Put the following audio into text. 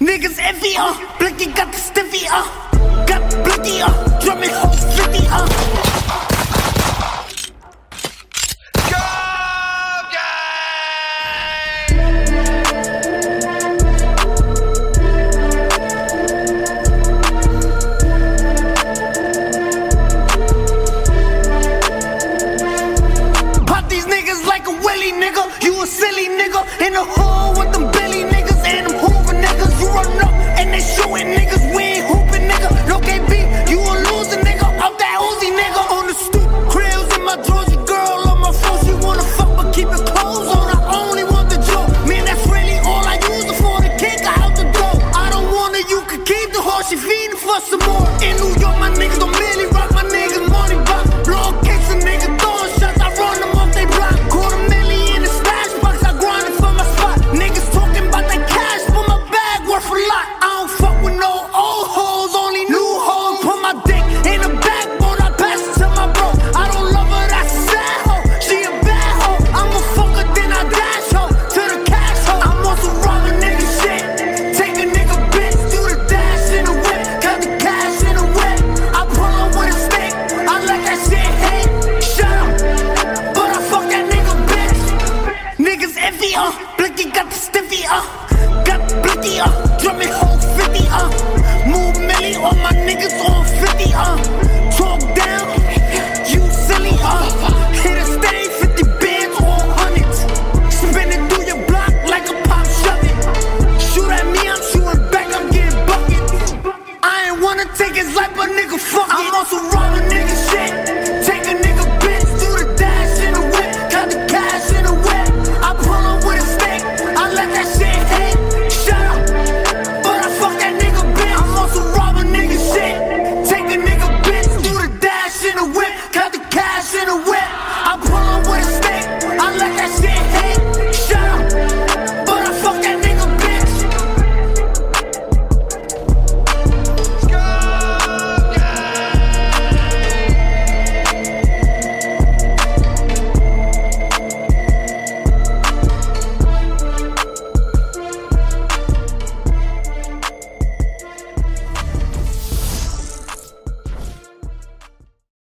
Niggas envy, Blicky got the stiffy, got the blicky, drumming whole 50, Pop these niggas like a willy nigga, you a silly nigga, in the hole with them Billy niggas and them Hoover niggas. You run up and they shooting niggas, we ain't hooping nigga. No KB, you a loser nigga, out that Uzi nigga. On the stoop, krills in my drawers, your girl on my phone. She wanna fuck but keep it clothes on, I only want the joke. Man, that's really all I use it for, the kick her out the door. I don't want her, you can keep the horse, she feeding for some more. In